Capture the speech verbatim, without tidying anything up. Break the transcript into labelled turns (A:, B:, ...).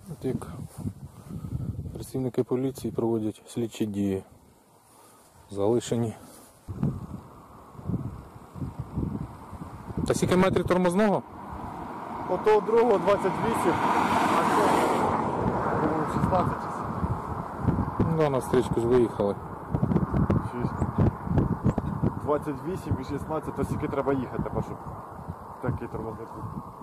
A: От як працівники поліції проводять слідчі дії. Залишені. Та скільки метрів тормозного?
B: Ото другого двадцять вісім, а цього шістнадцять.
A: Ну да, на стрічку ж виїхали.
B: двадцять вісім і шістнадцять, то скільки треба їхати, щоб такий тормозний пункт.